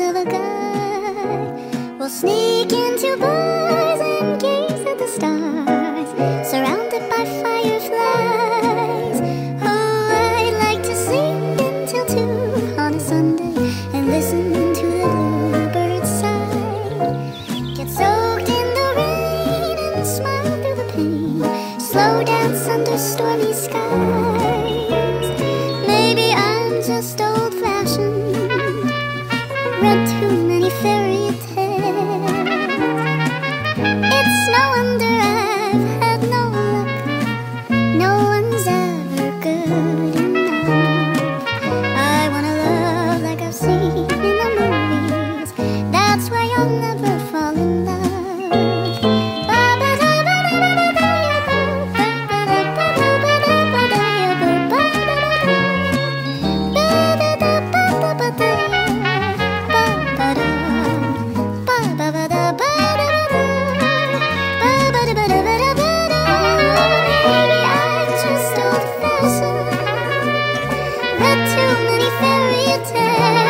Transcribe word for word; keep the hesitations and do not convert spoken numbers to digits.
of a guy. We'll sneak into bars and gaze at the stars, surrounded by fireflies. Oh, I'd like to sleep until two on a Sunday and listen to the bluebirds sigh. Get soaked in the rain and smile through the pain. Slow dance under stormy skies. Maybe I'm just old-fashioned, read too many fairy tales. It's no wonder I've had no luck. No one's ever good enough. I wanna love like I've seen in the movies. That's why I'll never fall in love. Read too many fairy tales.